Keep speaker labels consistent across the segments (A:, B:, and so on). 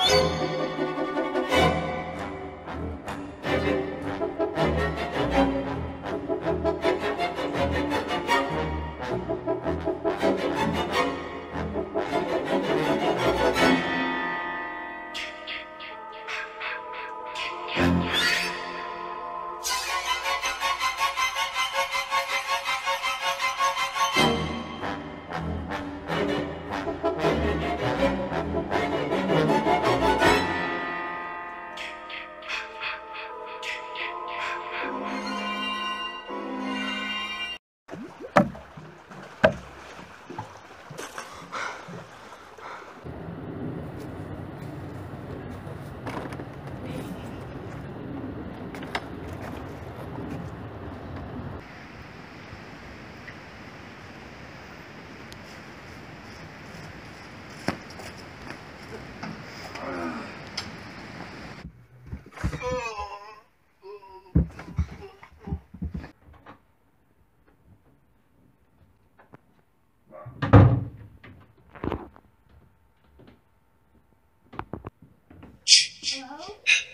A: Hello?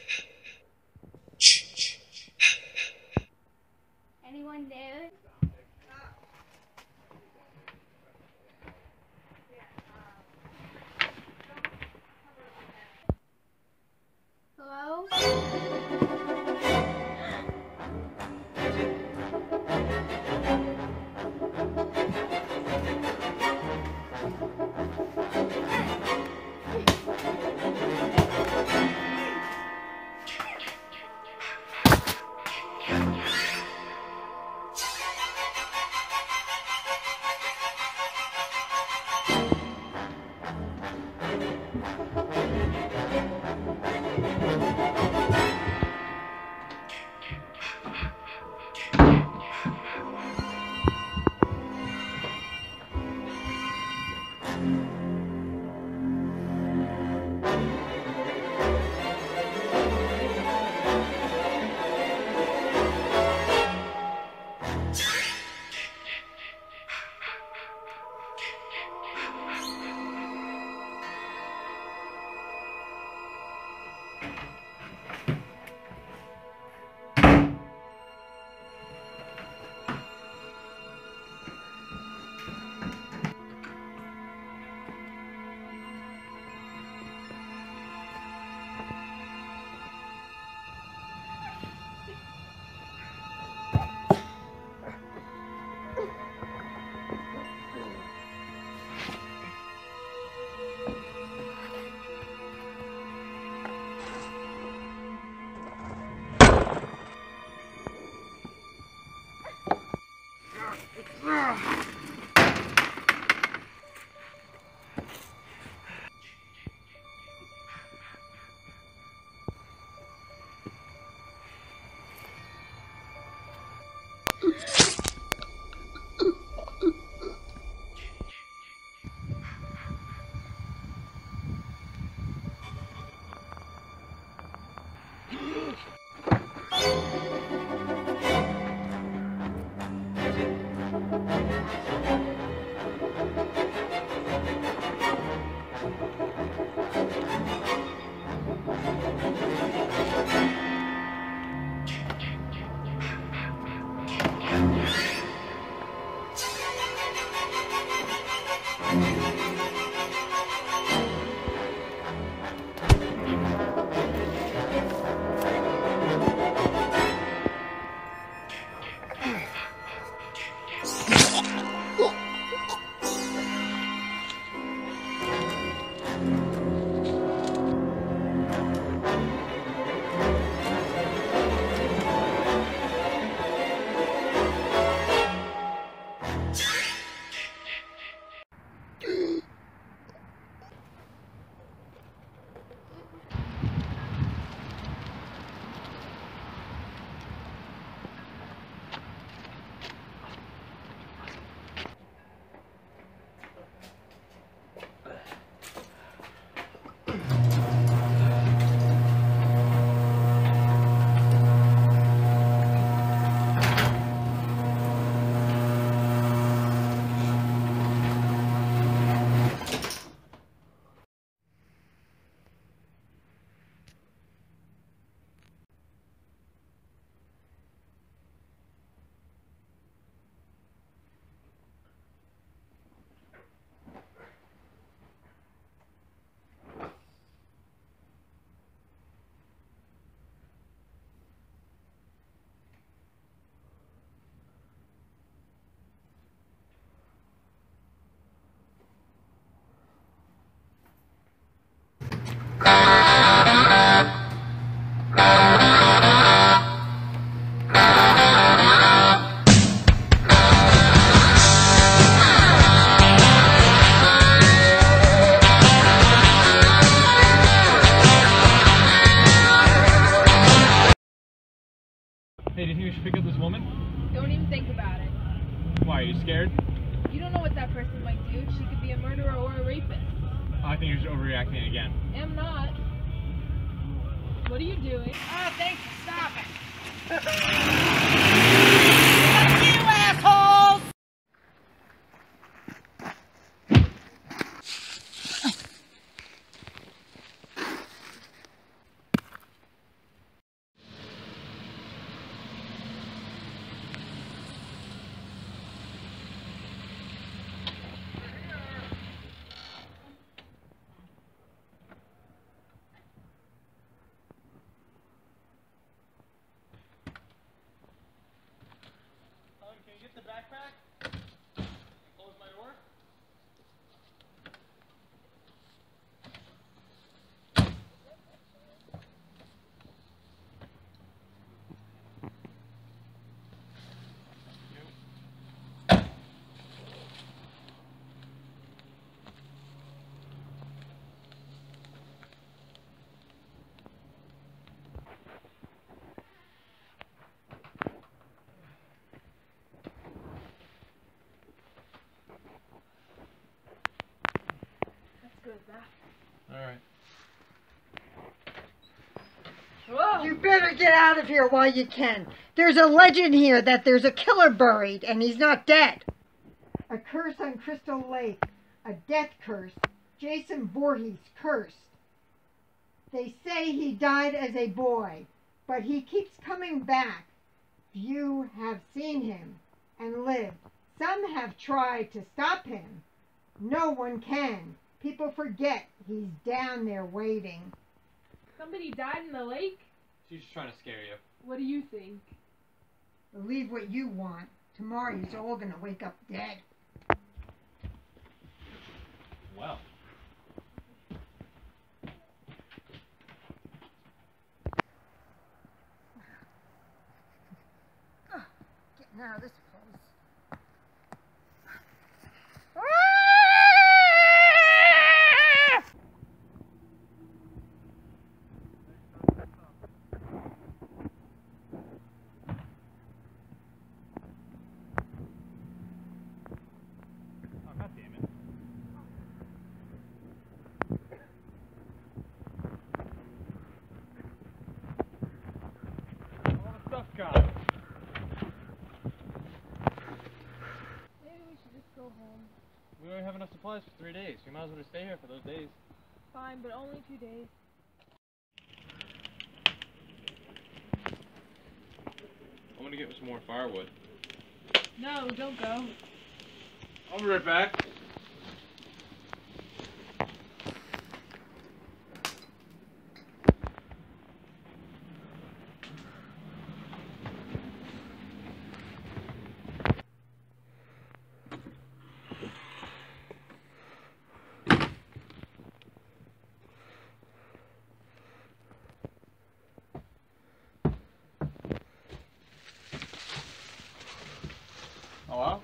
A: Anyone there? Hello?
B: Oh! Why, are you scared?
C: You don't know what that person might do. She could be a murderer or a rapist.
B: I think you're just overreacting again.
C: Am not. What are you doing?
D: Oh, thanks for stopping. Fuck you, assholes!
B: Can you get the backpack? Close my door? Alright.
C: Whoa!
D: You better get out of here while you can. There's a legend here that there's a killer buried and he's not dead. A curse on Crystal Lake. A death curse. Jason Voorhees cursed. They say he died as a boy, but he keeps coming back. Few have seen him and lived. Some have tried to stop him. No one can. People forget he's down there waiting.
C: Somebody died in the lake?
B: She's just trying to scare you.
C: What do you think?
D: Believe what you want. Tomorrow you're all gonna wake up dead.
B: Well.
D: Getting out of this place.
B: Oh, God damn it. All the stuff's gone.
C: Maybe we should just go home.
B: We don't have enough supplies for 3 days. We might as well just stay here for those days.
C: Fine, but only 2 days.
B: I'm gonna get some more firewood.
C: No, don't go.
B: I'll be right back. Hello?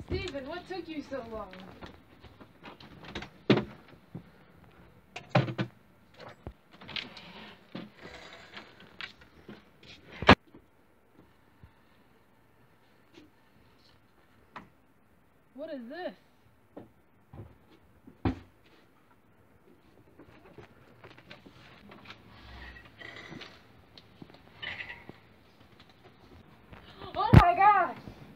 C: Steven, what took you so long? What is this? Oh my gosh!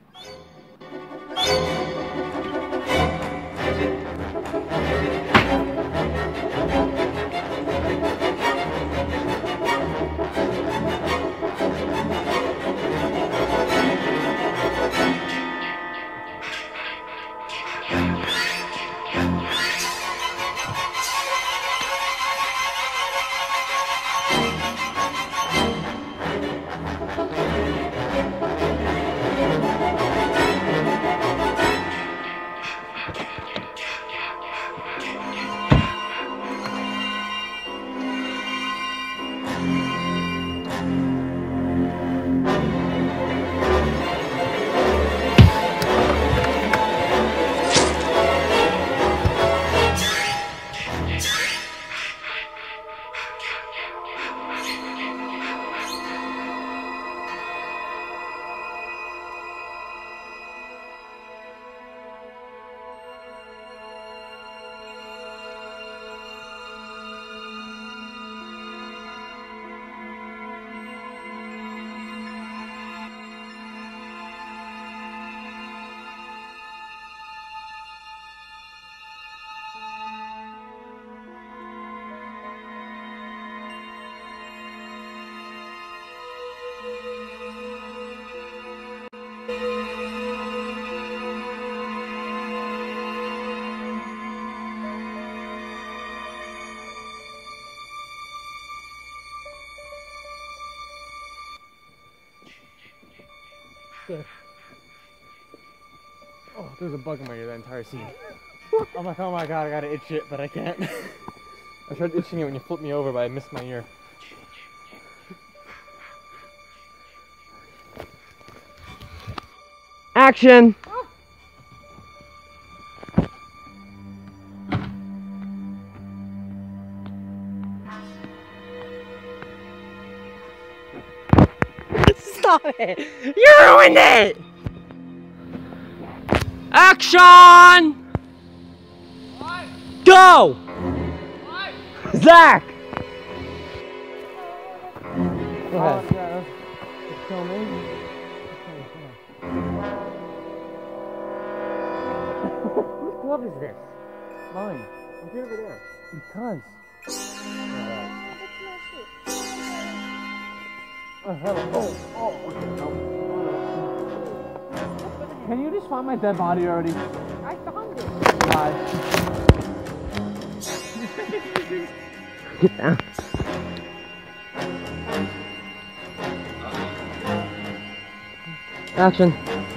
B: Oh, there's a bug in my ear that entire scene. I'm like, oh my god, I gotta itch it, but I can't. I tried itching it when you flipped me over, but I missed my ear.
E: Action! Stop it! You ruined it! Action!
B: What?
E: Go!
B: What?
E: Zach! Go
B: Oh,
E: ahead.
B: yeah, it's filming.
E: Whose glove is this?
B: Mine. Look over there. Because. Can you just find my dead body already?
C: I found it.
B: Bye.
E: Get down. Action.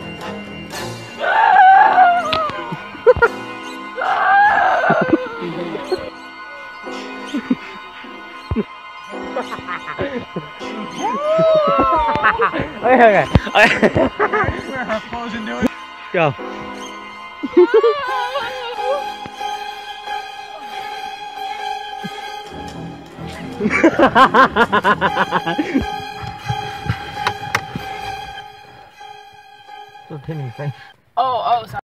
E: Okay.
B: Wear her clothes and do it.
E: Go. Don't hit me in the face.
C: Oh, sorry.